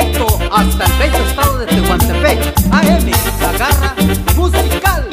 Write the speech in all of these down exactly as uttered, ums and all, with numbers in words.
directo hasta el bello estado de Tehuantepec. A M, la garra musical.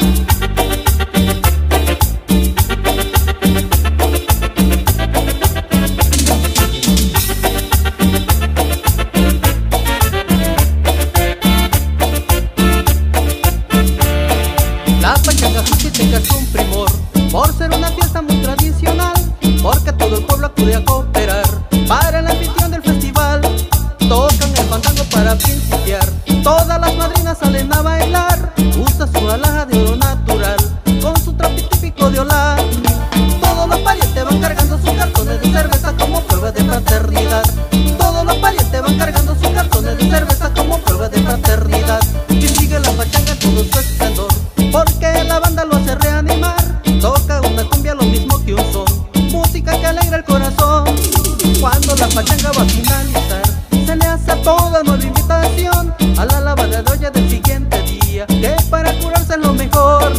La pachanga juchiteca es un primor, por ser una fiesta muy tradicional, porque todo el pueblo acude a cooperar para el anfitrión del festival. Tocan el fandango para principiar, todas las madrinas salen a bailar. Usa su alhaja de oro natural, con su trapi típico de olar. Todos los parientes van cargando sus cartones de cerveza como prueba de fraternidad. Todos los parientes van cargando sus cartones de cerveza como prueba de fraternidad. Y sigue la pachanga en todo su esplendor, porque la banda lo hace reanimar. Toca una cumbia lo mismo que un son, música que alegra el corazón. Cuando la pachanga va a finalizar, se le hace a toda nueva invitación a la lavada de olla del siguiente día, que para curarse es lo mejor.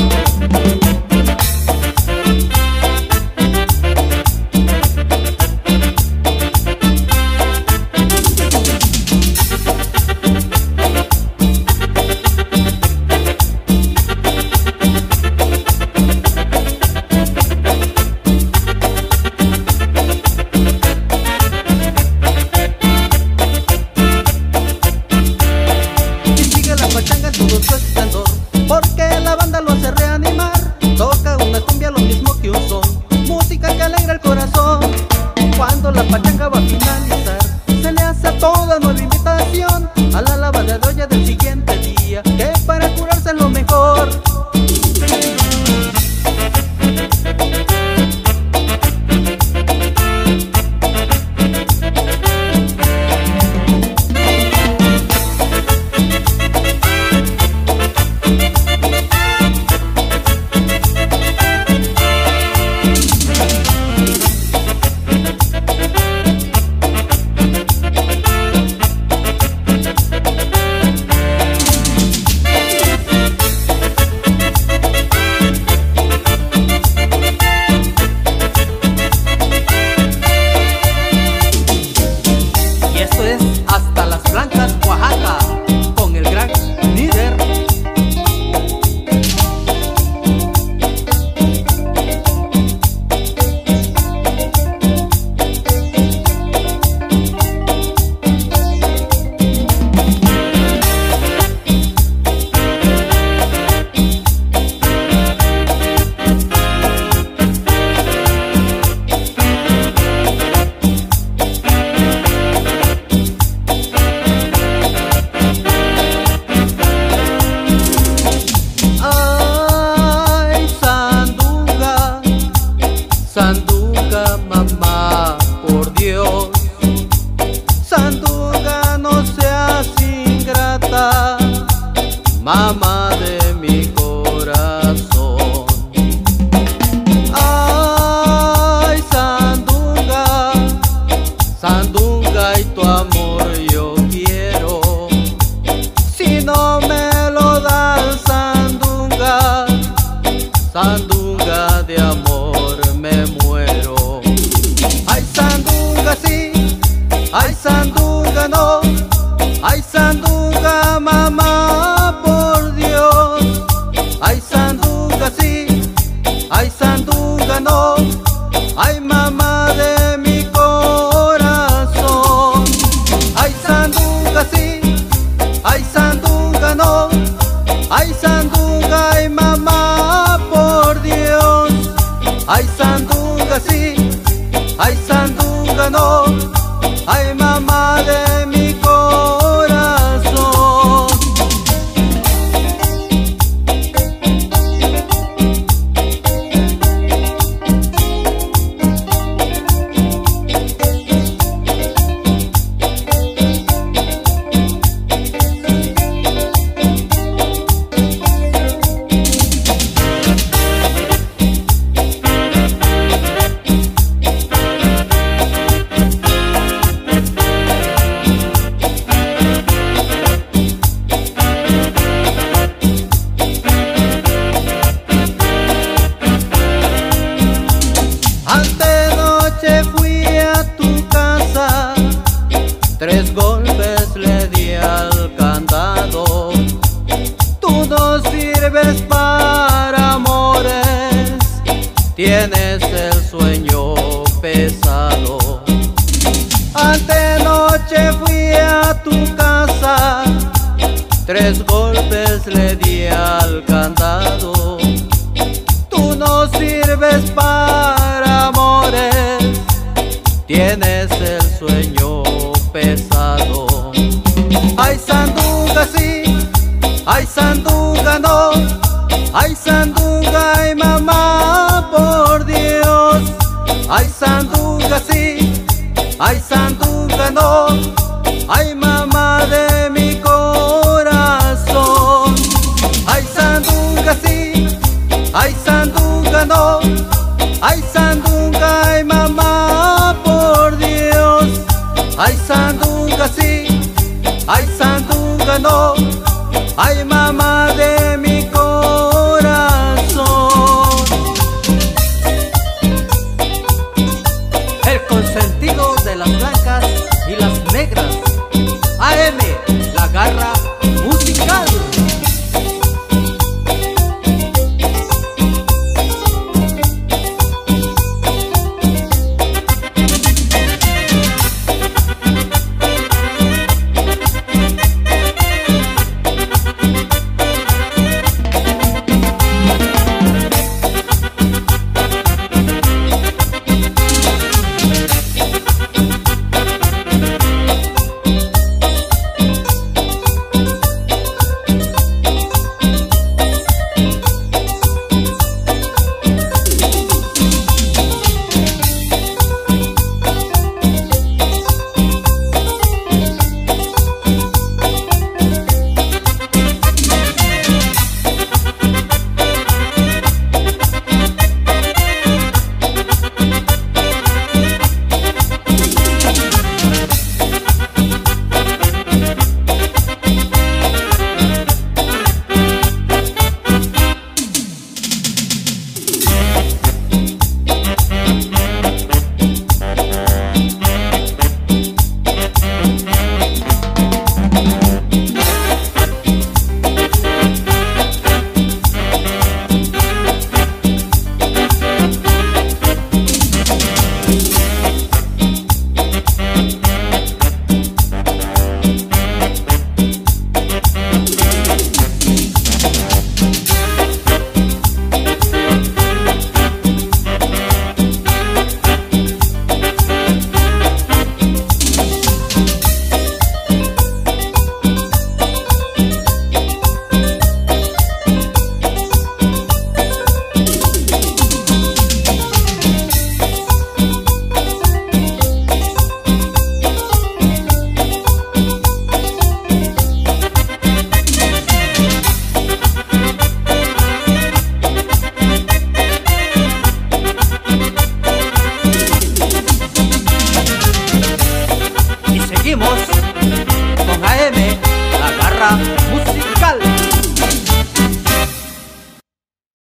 Todo su esplendor, porque la banda lo hace reanimar. Toca una cumbia lo mismo que un son, música que alegra el corazón. Cuando la pachanga va a finalizar, se le hace a toda nueva invitación a la lavada de olla del siguiente día, que para curarse es lo mejor. Hasta Las Blancas, Oaxaca, con el gran líder. Sandunga, mamá, por Dios, Sandunga, no seas ingrata, mamá de mi corazón. Ay, Sandunga, Sandunga, y tu amor yo quiero. Si no me lo das, Sandunga, Sandunga de amor me muero. Ay, Sandunga sí, ay, Sandunga no, ay, Sandunga, mamá, por Dios. Ay, Sandunga sí, ay, Sandunga no, ay, mamá de mi corazón. Ay, Sandunga sí, ay, Sandunga no, ay, Sandunga, ay, mamá, por Dios. Ay, Sandunga sí, ay, Sandunga no, ay, mamá de mi corazón. tienes el sueño pesado. Antenoche fui a tu casa, tres golpes le di al candado. Tú no sirves para amores, tienes el sueño pesado. Ay, sandunga sí, ay, sandunga no, ay, sandunga, ay, mamá, por Dios. Ay, sandunga sí, ay, sandunga no, ay, mamá de mi corazón. Ay, sandunga sí, ay, sandunga no, ay, sandunga, ay, mamá, por Dios. Ay, sandunga sí, ay, sandunga no, ay,